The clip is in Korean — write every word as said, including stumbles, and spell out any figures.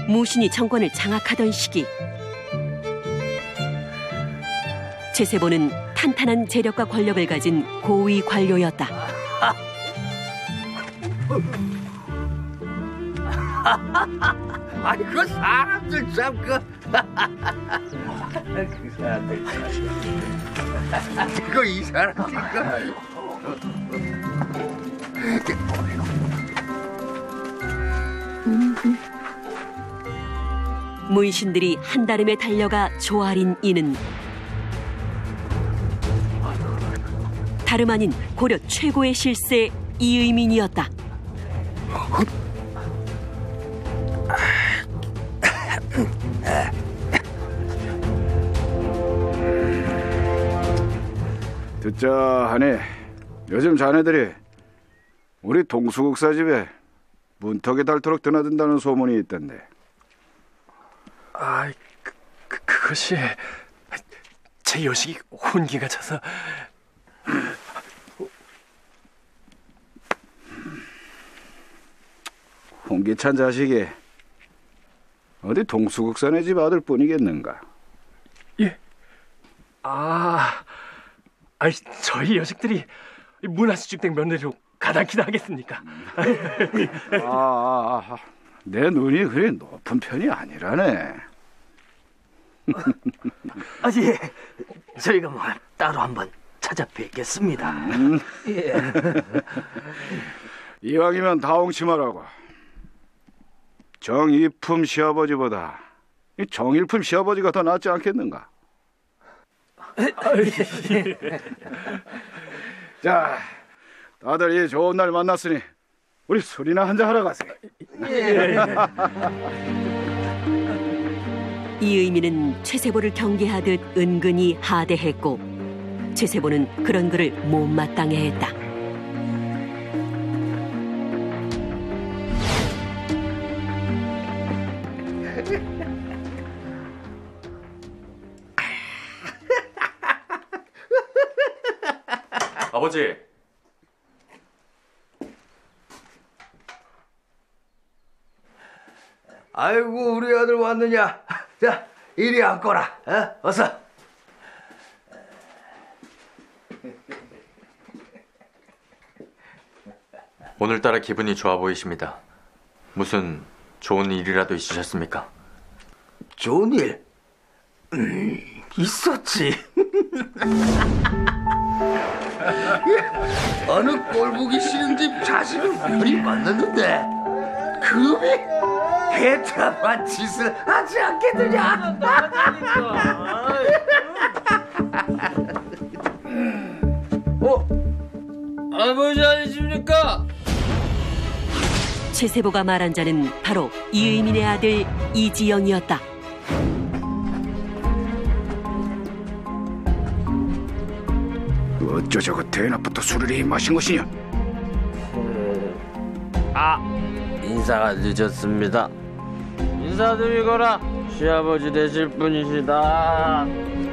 무신이 정권을 장악하던 시기, 최세보는 탄탄한 재력과 권력을 가진 고위 관료였다. 아니 그 사람들 참 그. 그 사람들 이거 이 사람들 문신들이 한달음에 달려가 조아린 이는 다름 아닌 고려 최고의 실세 이의민이었다. 듣자 하니 요즘 자네들이 우리 동수국사 집에 문턱에 닳도록 드나든다는 소문이 있던데. 아, 그, 그, 그것이 제 여식이 혼기가 차서. 홍기찬 자식이 어디 동수국사네 집 아들뿐이겠는가? 예. 아, 아이 저희 여식들이 문화수집된 며느리로 가당키나 하겠습니까? 아, 아, 아, 내 눈이 그리 높은 편이 아니라네. 아, 예. 저희가 뭐 따로 한번 찾아뵙겠습니다. 음. 예. 이왕이면 다홍치마라고. 정일품 시아버지보다 이 정일품 시아버지가 더 낫지 않겠는가? 자, 다들 이 좋은 날 만났으니 우리 술이나 한잔 하러 가세요. 예. 이의민은 최세보를 경계하듯 은근히 하대했고 최세보는 그런 그를 못마땅해 했다. 아버지. 아이고 우리 아들 왔느냐. 자 이리 앉거라. 어? 어서. 오늘따라 기분이 좋아 보이십니다. 무슨 좋은 일이라도 있으셨습니까? 좋은 일? 음, 있었지. 어느 꼴보기 싫은 집 자식을 별이 만났는데 그놈이 해탈한 짓을 하지 않겠느냐. 어? 아버지 아니십니까? 최세보가 말한 자는 바로 이의민의 아들 이지영이었다. 어쩌 저거 대낮부터 술을 이 마신 것이냐? 아, 인사가 늦었습니다. 인사드리거라. 시아버지 되실 분이시다.